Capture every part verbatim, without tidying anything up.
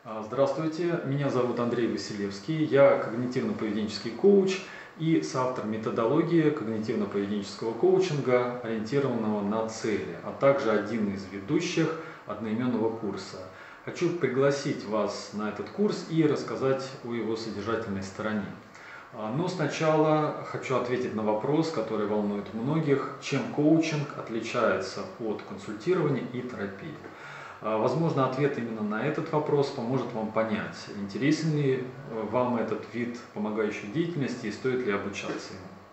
А, Здравствуйте, меня зовут Андрей Василевский, я когнитивно-поведенческий коуч и соавтор методологии когнитивно-поведенческого коучинга, ориентированного на цели, а также один из ведущих одноименного курса. Хочу пригласить вас на этот курс и рассказать о его содержательной стороне. А, Но сначала хочу ответить на вопрос, который волнует многих: чем коучинг отличается от консультирования и терапии. Возможно, ответ именно на этот вопрос поможет вам понять, интересен ли вам этот вид помогающей деятельности и стоит ли обучаться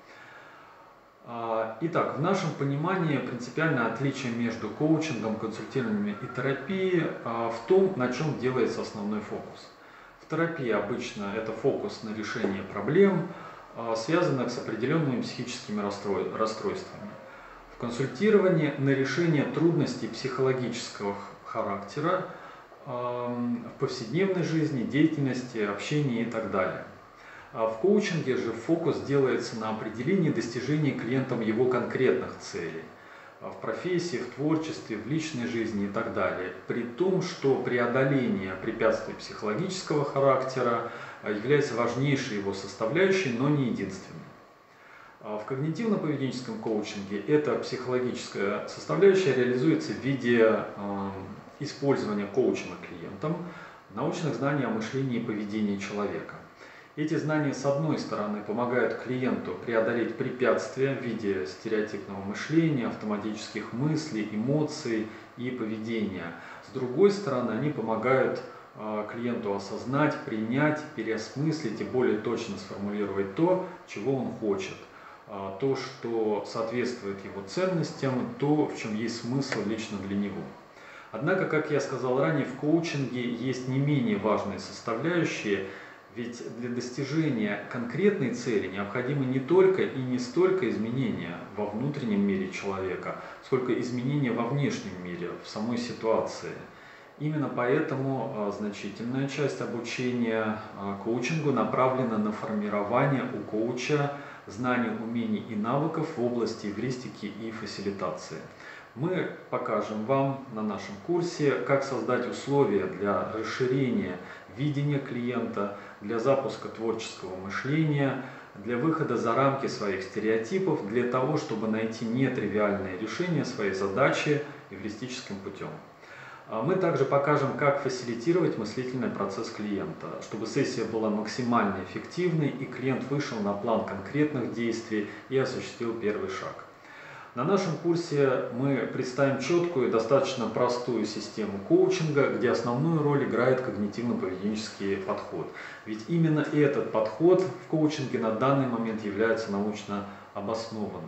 ему. Итак, в нашем понимании принципиальное отличие между коучингом, консультированием и терапией в том, на чем делается основной фокус. В терапии обычно это фокус на решение проблем, связанных с определенными психическими расстройствами. В консультировании на решение трудностей психологического характера в повседневной жизни, деятельности, общении и так далее. А в коучинге же фокус делается на определении достижения клиентом его конкретных целей в профессии, в творчестве, в личной жизни и так далее. При том, что преодоление препятствий психологического характера является важнейшей его составляющей, но не единственной. В когнитивно-поведенческом коучинге эта психологическая составляющая реализуется в виде использования коучинга клиентом научных знаний о мышлении и поведении человека. Эти знания, с одной стороны, помогают клиенту преодолеть препятствия в виде стереотипного мышления, автоматических мыслей, эмоций и поведения. С другой стороны, они помогают клиенту осознать, принять, переосмыслить и более точно сформулировать то, чего он хочет. То, что соответствует его ценностям, то, в чем есть смысл лично для него. Однако, как я сказал ранее, в коучинге есть не менее важные составляющие, ведь для достижения конкретной цели необходимы не только и не столько изменения во внутреннем мире человека, сколько изменения во внешнем мире, в самой ситуации. Именно поэтому значительная часть обучения коучингу направлена на формирование у коуча знаний, умений и навыков в области эвристики и фасилитации. Мы покажем вам на нашем курсе, как создать условия для расширения видения клиента, для запуска творческого мышления, для выхода за рамки своих стереотипов, для того, чтобы найти нетривиальное решение своей задачи эвристическим путем. Мы также покажем, как фасилитировать мыслительный процесс клиента, чтобы сессия была максимально эффективной и клиент вышел на план конкретных действий и осуществил первый шаг. На нашем курсе мы представим четкую и достаточно простую систему коучинга, где основную роль играет когнитивно-поведенческий подход. Ведь именно этот подход в коучинге на данный момент является научно обоснованным.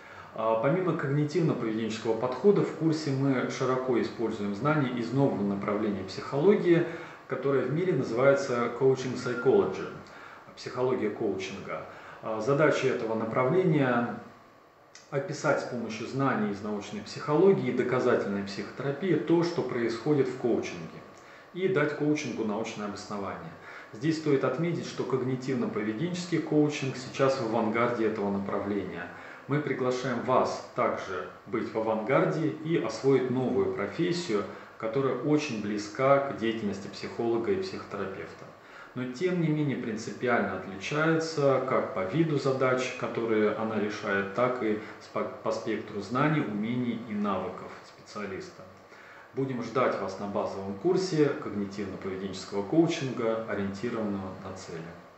Помимо когнитивно-поведенческого подхода, в курсе мы широко используем знания из нового направления психологии, которое в мире называется Coaching Psychology, психология коучинга. Задача этого направления – описать с помощью знаний из научной психологии и доказательной психотерапии то, что происходит в коучинге, и дать коучингу научное обоснование. Здесь стоит отметить, что когнитивно-поведенческий коучинг сейчас в авангарде этого направления. Мы приглашаем вас также быть в авангарде и освоить новую профессию, которая очень близка к деятельности психолога и психотерапевта. Но тем не менее принципиально отличается как по виду задач, которые она решает, так и по спектру знаний, умений и навыков специалиста. Будем ждать вас на базовом курсе когнитивно-поведенческого коучинга, ориентированного на цели.